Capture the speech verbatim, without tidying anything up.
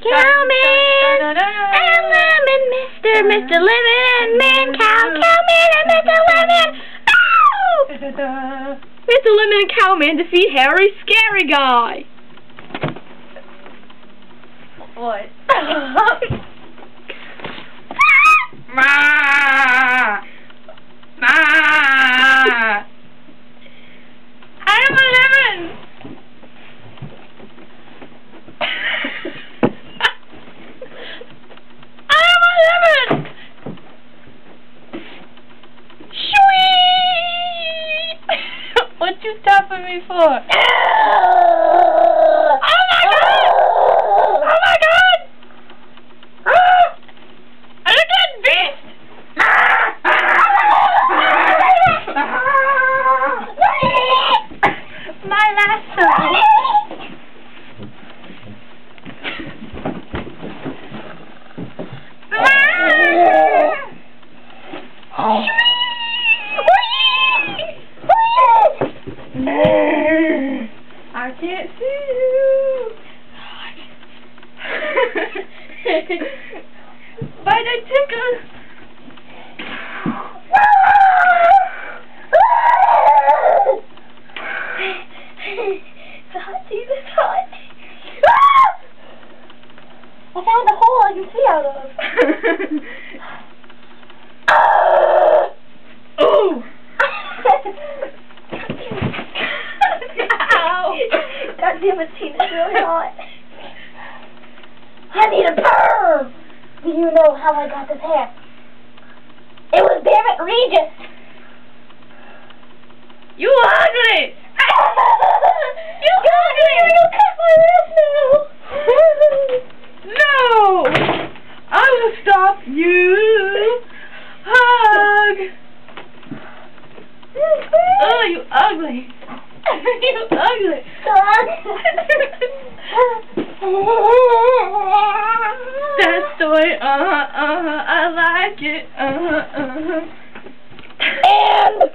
Cowman, and Lemon, Mister Mister Lemon, man, cow, Cowman, and Mister Lemon. No! Mister Lemon and Cowman defeat Harry Scary Guy. What? Ma! Ma! I'm a lemon! I'm a lemon! Sweet! What you stopping me for? Oh my god! Oh my god! Ah! I look at beast! My lasso! Oh. I can't see you. By the tickle. It's hot, Jesus, it's hot. I found a hole I can see out of. Ooh! Ow! God damn it, Tina, it's really hot. I need a perm! Do you know how I got this hair? It was David Regis! You ugly! You ugly! I'm gonna cut my lip now! No! I will stop you! Hug! Oh, you ugly! You ugly! That's the way, uh-huh, uh-huh, I like it, uh-huh, uh-huh. And